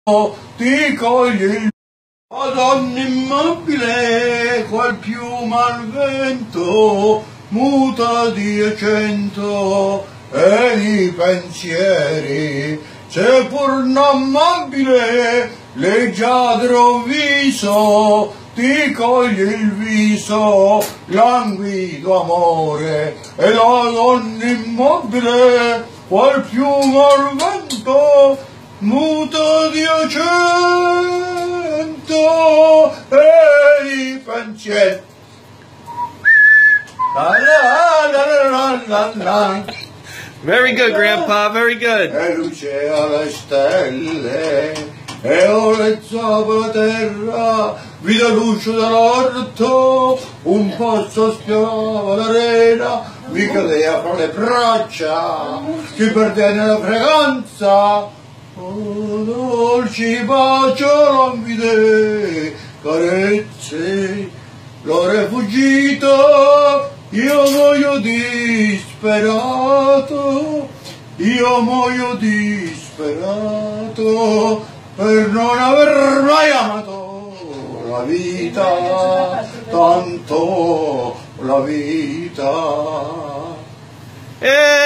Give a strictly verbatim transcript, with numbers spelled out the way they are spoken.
ti coglie il Madonna immobile, qual piuma al vento, muta di accento, e i pensieri, seppur non mobile, leggiadro viso, ti coglie il viso, languido amore, e la donna immobile, qual piuma al vento, muta di accento, e i pensieri. La la la la la la. Very good, Grandpa, very good. E luce alle stelle, e olezza per la terra, vita luce dall'orto, un pozzo spiava l'arena, mi cadeva fra le braccia, si perdeva nella fragranza, oh, dolci bacio languide, carezze, l'ora è fuggita, io muoio disperato, io muoio disperato per non aver mai amato la vita, tanto la vita. Eh!